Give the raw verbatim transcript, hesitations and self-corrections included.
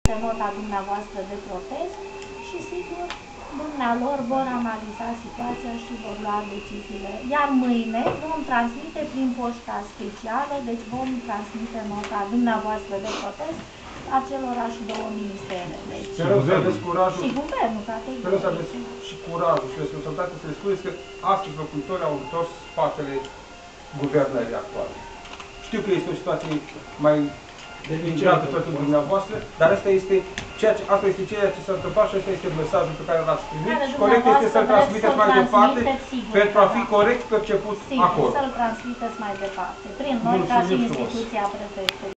transmite nota dumneavoastră de protest și, sigur, dumnealor vor analiza situația și vor lua deciziile. Iar mâine vom transmite prin poșta specială, deci vom transmite nota dumneavoastră de protest acelorași două ministere. Deci, Sperăm să aveți curajul. Și guvernul, categoric. Sperăm să aveți și curajul și responsabilitatea să le spuneți că astăzi locuitorii au întors spatele guvernării actuale. Știu că este o situație mai delicată pentru dumneavoastră, dar asta este ceea ce, asta este ceea ce s-a întâmplat și asta este mesajul pe care l-ați primit și corect este să-l transmiteți mai departe pentru a fi corect perceput acolo. Sigur, să-l transmiteți mai departe, prin noi ca și instituția prefectului.